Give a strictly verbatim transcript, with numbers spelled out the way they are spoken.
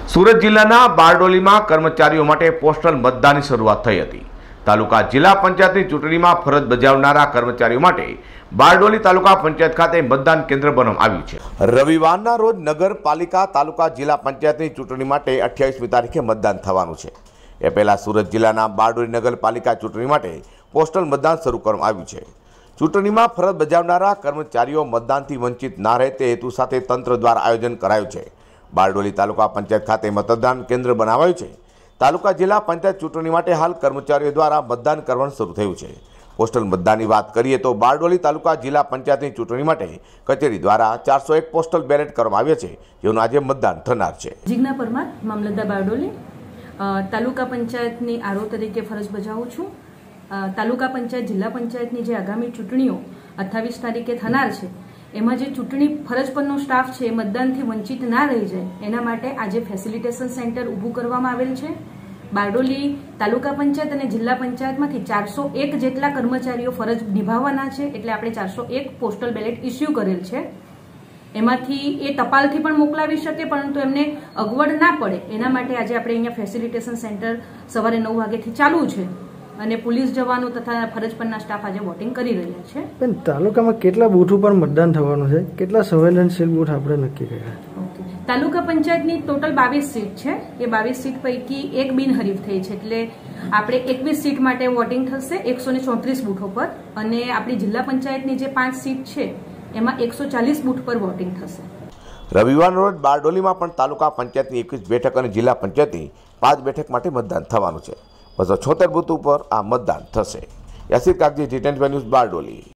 સુરત જિલ્લાના બારડોલીમાં કર્મચારીઓ માટે પોસ્ટલ મતદાનની શરૂઆત થઈ હતી। તાલુકા જિલ્લા પંચાયતની ચૂંટણીમાં ફરજ બજાવનારા કર્મચારીઓ માટે બારડોલી તાલુકા પંચાયત ખાતે મતદાન કેન્દ્ર બનાવવામાં આવ્યું છે। રવિવારના રોજ નગરપાલિકા તાલુકા જિલ્લા પંચાયતની ચૂંટણી માટે અઠ્યાવીસમી તારીખે મતદાન થવાનું છે। એ પહેલા સુરત જિલ્લાના બારડોલી નગરપાલિકા ચૂંટણી માટે પોસ્ટલ મતદાન શરૂ કરવામાં આવ્યું છે। ચૂંટણીમાં ફરજ બજાવનારા કર્મચારીઓ મતદાનથી વંચિત ના રહે તે હેતુ સાથે તંત્ર દ્વારા આયોજન કરાયું છે। બારડોલી તાલુકા પંચાયત ખાતે મતદાન કેન્દ્ર બનાવાયું છે। તાલુકા જિલ્લા પંચાયત ચૂંટણી માટે હાલ કર્મચારીઓ દ્વારા મતદાન કરવાનું શરૂ થયું છે। પોસ્ટલ મતદાનની વાત કરીએ તો બારડોલી તાલુકા જિલ્લા પંચાયતની ચૂંટણી માટે કચેરી દ્વારા ચારસો એક પોસ્ટલ બેલેટ કરવામાં આવ્યા છે, જેનું આજે મતદાન થનાર છે। જીજ્ઞા પરમાર, મામલતદાર બારડોલી, તાલુકા પંચાયતની આરઓ તરીકે ફરજ બજાવું છું। તાલુકા પંચાયત જિલ્લા પંચાયતની જે આગામી ચૂંટણીઓ અઠ્ઠાવીસ તારીખે થનાર છે, એમાં જે ચૂંટણી ફરજ પરનો સ્ટાફ છે એ મતદાનથી વંચિત ના રહી જાય એના માટે આજે ફેસિલિટેશન સેન્ટર ઊભું કરવામાં આવેલ છે। બારડોલી તાલુકા પંચાયત અને જિલ્લા પંચાયતમાંથી ચારસો એક જેટલા કર્મચારીઓ ફરજ નિભાવવાના છે, એટલે આપણે ચારસો એક પોસ્ટલ બેલેટ ઇસ્યુ કરેલ છે। એમાંથી એ ટપાલથી પણ મોકલાવી શકે, પરંતુ એમને અગવડ ના પડે એના માટે આજે આપણે અહીંયા ફેસિલિટેશન સેન્ટર સવારે નવ વાગ્યાથી ચાલુ છે અને પોલીસ જવાનો તથા ફરજ પરના સ્ટાફ આજે વોટિંગ કરી રહ્યા છે। પણ તાલુકામાં કેટલા બૂથ ઉપર મતદાન થવાનું છે, કેટલા સંવેદનશીલ બૂથ આપણે નક્કી કર્યા? ઓકે, તાલુકા પંચાયતની ટોટલ બાવીસ સીટ છે। એ બાવીસ સીટ પૈકી એક બિનહરીફ થઈ છે, એટલે આપણે એકવીસ સીટ માટે વોટિંગ થશે એકસો ને ચોત્રીસ બૂથો પર, અને આપણી જિલ્લા પંચાયતની જે પાંચ સીટ છે એમાં એકસો ચાલીસ બૂથ પર વોટિંગ થશે। રવિવારના રોજ બારડોલીમાં પણ તાલુકા પંચાયતની એકવીસ બેઠક અને જિલ્લા પંચાયતની પાંચ બેઠક માટે મતદાન થવાનું છે। બસો છોતેર બૂથ ઉપર આ મતદાન થશે। Yasir Kagzi, G twenty news, Bardoli.